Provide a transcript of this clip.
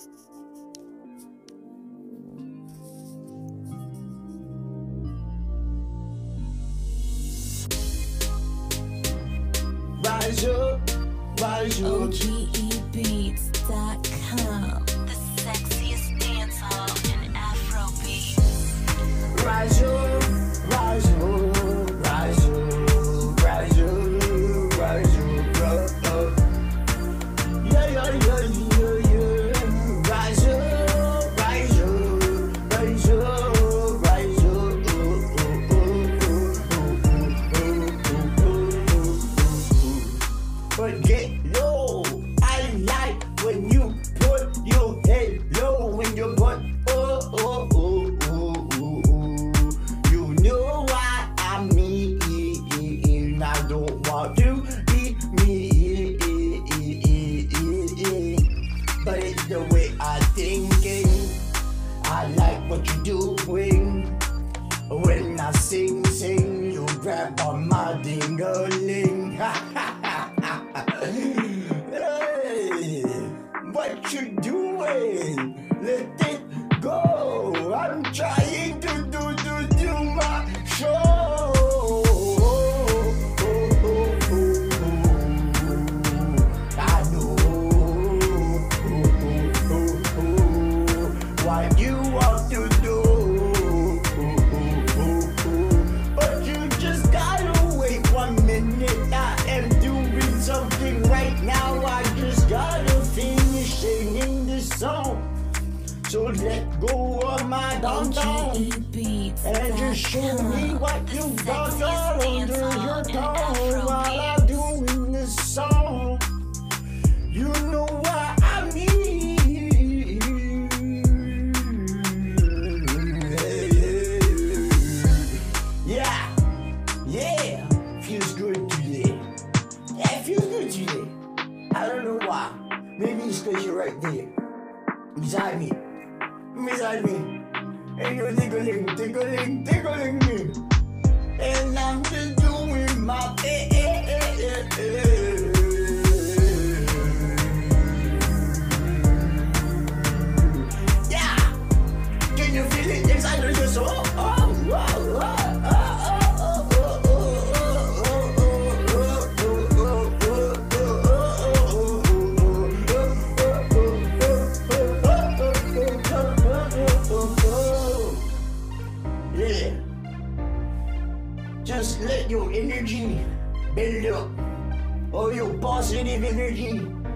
Rise up, rise up. OGEbeats.com, the sexiest dance hall in Afrobeat. Rise up, rise up, rise up, rise up, rise up. Yeah, yeah, yeah, yeah, yeah. Rise up, rise up, rise up, rise up. But get low. I like when you put your head low when you put you know what I mean. I don't want to be me, but it's the way I thinking. I like what you doing. When I sing, you grab on my ding-a-ling. Hey, what you doing? Let it go. I'm trying to do my show. I know what you want to do, but you just gotta wait 1 minute. I am doing something right now. I just gotta finish singing this song. So let go of my downtown and just show me what you got under your tongue while I'm doing this song. You know what I mean. Yeah, yeah, feels good today. Yeah, it feels good today. I don't know why. Maybe it's because you're right there, beside me, and you're tickling me, and I'm just doing my thing. Yeah, can you feel it inside of your soul? Yeah. Just let your energy build up, or your positive energy